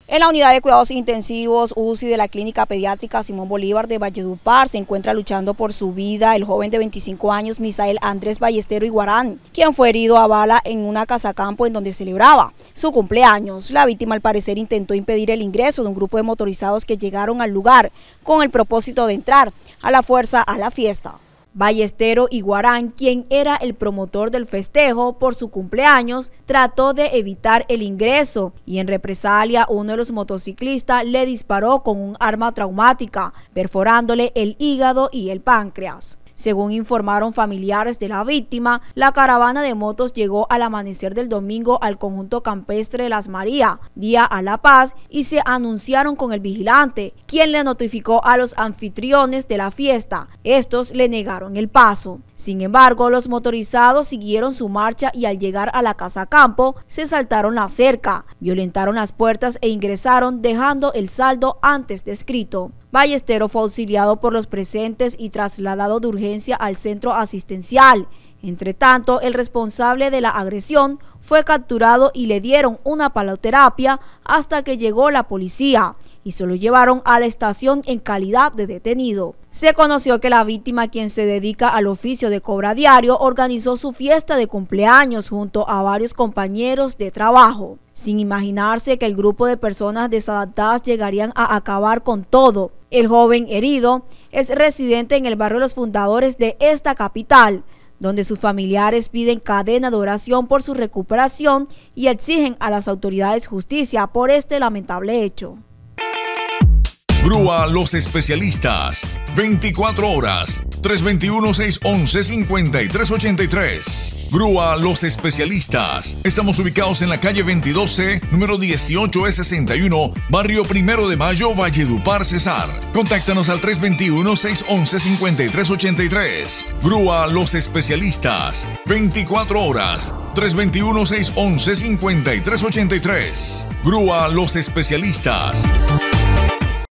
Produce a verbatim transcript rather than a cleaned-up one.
En la unidad de cuidados intensivos U C I de la Clínica Pediátrica Simón Bolívar de Valledupar se encuentra luchando por su vida el joven de veinticinco años Misael Andrés Ballestero Iguarán, quien fue herido a bala en una casa campo en donde celebraba su cumpleaños. La víctima al parecer intentó impedir el ingreso de un grupo de motorizados que llegaron al lugar con el propósito de entrar a la fuerza a la fiesta. Ballestero Iguarán, quien era el promotor del festejo por su cumpleaños, trató de evitar el ingreso y en represalia uno de los motociclistas le disparó con un arma traumática, perforándole el hígado y el páncreas. Según informaron familiares de la víctima, la caravana de motos llegó al amanecer del domingo al conjunto campestre Las Marías, vía a La Paz, y se anunciaron con el vigilante, quien le notificó a los anfitriones de la fiesta. Estos le negaron el paso. Sin embargo, los motorizados siguieron su marcha y al llegar a la casa campo, se saltaron la cerca, violentaron las puertas e ingresaron dejando el saldo antes descrito. Ballestero fue auxiliado por los presentes y trasladado de urgencia al centro asistencial. Entre tanto, el responsable de la agresión fue capturado y le dieron una paloterapia hasta que llegó la policía y se lo llevaron a la estación en calidad de detenido. Se conoció que la víctima, quien se dedica al oficio de cobra diario, organizó su fiesta de cumpleaños junto a varios compañeros de trabajo, sin imaginarse que el grupo de personas desadaptadas llegarían a acabar con todo. El joven herido es residente en el barrio Los Fundadores de esta capital, donde sus familiares piden cadena de oración por su recuperación y exigen a las autoridades justicia por este lamentable hecho. Grúa Los Especialistas, veinticuatro horas, tres dos uno, seis uno uno, cinco tres ocho tres. Grúa Los Especialistas. Estamos ubicados en la calle veintidós C, número dieciocho E sesenta y uno, barrio Primero de Mayo, Valledupar, Cesar. Contáctanos al tres dos uno, seis uno uno, cinco tres ocho tres. Grúa Los Especialistas, veinticuatro horas, tres dos uno, seis uno uno, cinco tres ocho tres. Grúa Los Especialistas.